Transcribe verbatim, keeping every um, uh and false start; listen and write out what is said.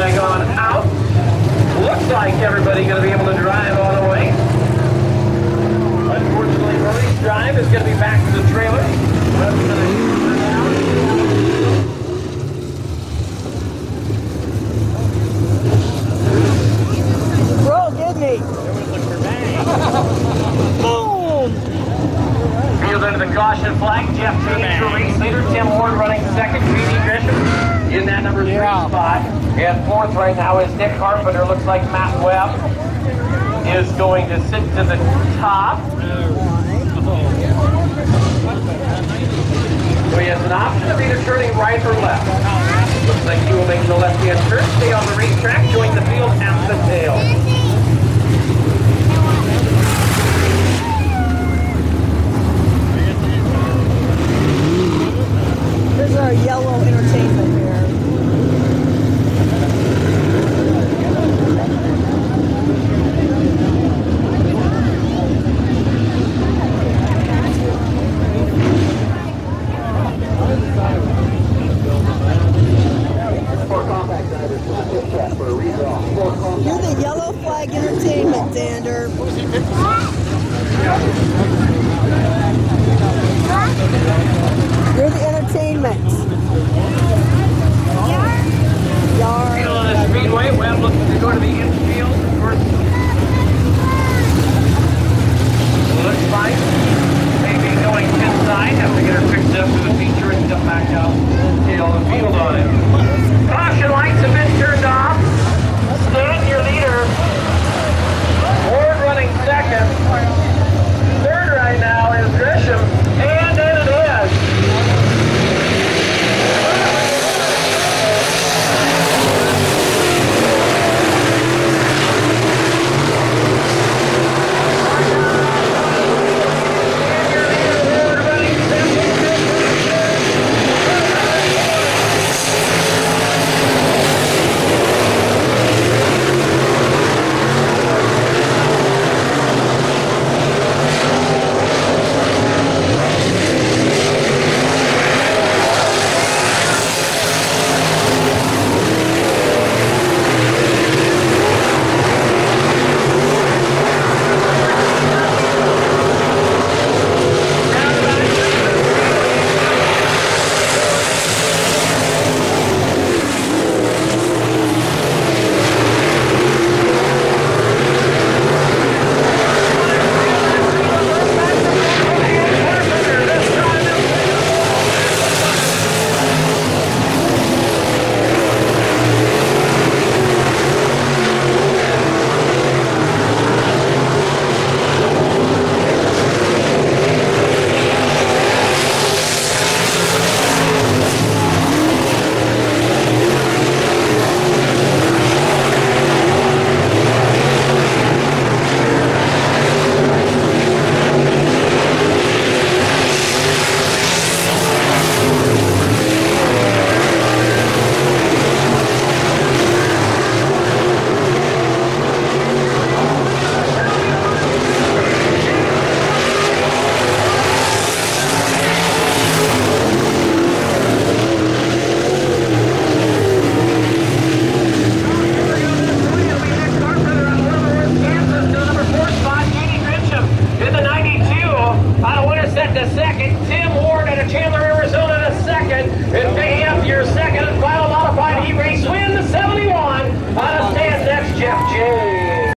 flag on out. Looks like everybody going to be able to drive all the way. Unfortunately, Murray's drive is going to be back to the trailer. Rest of the Bro, get me! Boom! Field under the caution flag. Jeff Page, your race leader. Tim Ward running second. Greedy Grisham in that number three Yeah. spot. And fourth right now is Nick Carpenter. Looks like Matt Webb is going to sit to the top. So he has an option of either turning right or left. Looks like he will make the left-hand turn, stay on the racetrack, join the field at the tail. There's our yellow entertainment here. You're the yellow flag entertainment, Dander. You're the entertainment. Yard. Field on the speedway. Webb looking to go to the infield. First. Looks fine. Maybe going inside. Have to get her fixed up for the feature and jump back out. Tail the field on it. Caution lights have been turned off. Stan, your leader. Ward running second. Third right now is Grisham. And there it is. The